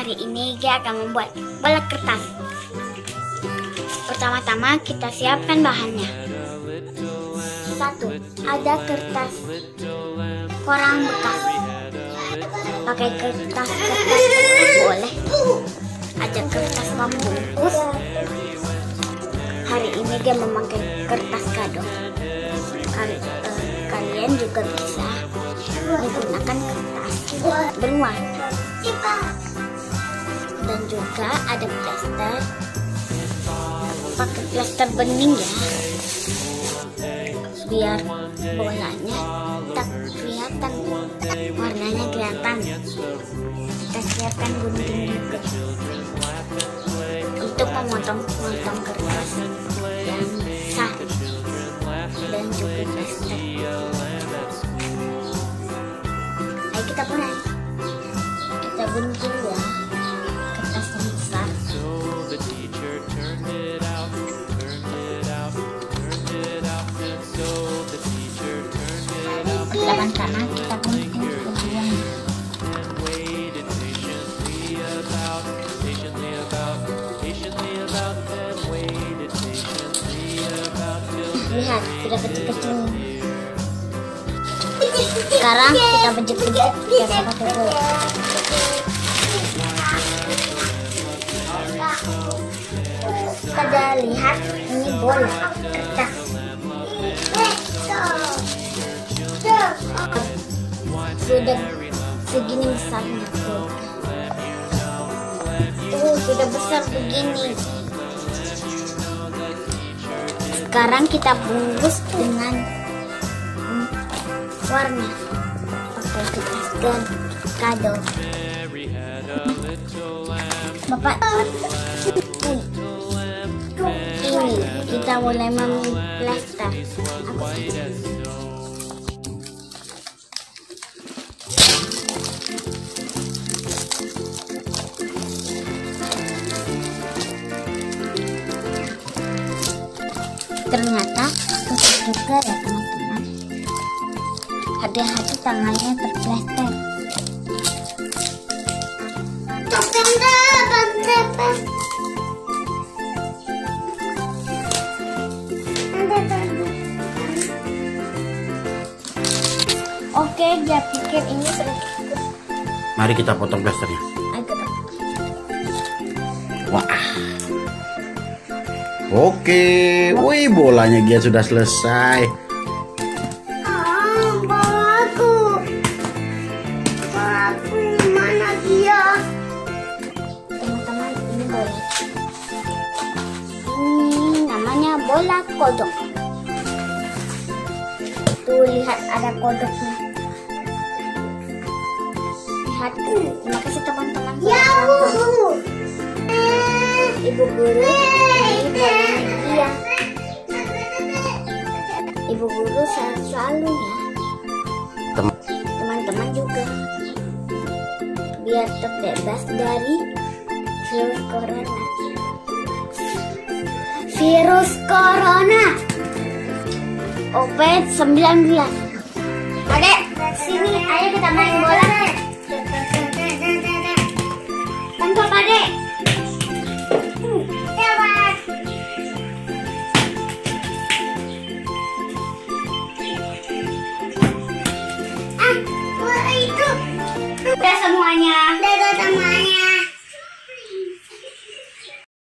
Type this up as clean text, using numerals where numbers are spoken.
Hari ini Gia akan membuat bola kertas. Pertama-tama kita siapkan bahannya. 1. Ada kertas koran bekas. Pakai kertas boleh. Ada kertas membungkus. Hari ini Gia memakai kertas kado. Kalian juga bisa menggunakan kertas berwarna. Dan juga ada plester. Pakai plester bening ya, biar bolanya tak kelihatan, warnanya kelihatan. Kita siapkan gunting juga untuk memotong kertas yang besar, dan juga plester. Ayo kita mulai. Kita gunting ya kertas yang besar. Tangan kanan kita gunting keduanya. Lihat, sudah kecil-kecil. Sekarang kita bejek-bejek biar dapat bola. Kita lihat ini bola kertas. Sudah segini besarnya tuh. Sudah besar begini. Sekarang kita bungkus dengan warna pakai kertas kado. Bapak, ini kita mulai memplester. Ternyata susah juga ya teman-teman. Hati-hati tangannya terplester. Oke, dia pikir ini sudah cukup. Mari kita potong plasternya. Ayo kita potong. Wah. Oke, wih, bolanya Gia sudah selesai. Bolaku mana dia? Teman-teman, ini bola. Ini namanya bola kodok. Tuh, lihat ada kodoknya. Lihat, terima kasih teman-teman. Ibu guru, ini bolanya dia. Ibu guru selalu ya. Teman-teman juga, biar terbebas dari virus corona. Virus corona COVID-19. Adek, sini, ayo kita main bola.